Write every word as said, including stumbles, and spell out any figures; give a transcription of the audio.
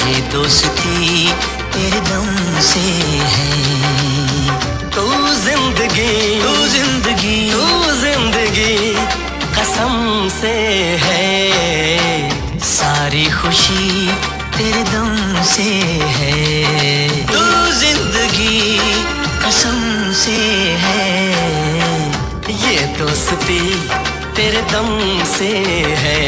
ये दोस्ती तेरे दम से है। तू जिंदगी तू जिंदगी तू जिंदगी कसम से है। सारी खुशी तेरे दम से है। तू जिंदगी कसम से है। ये दोस्ती तेरे दम से है।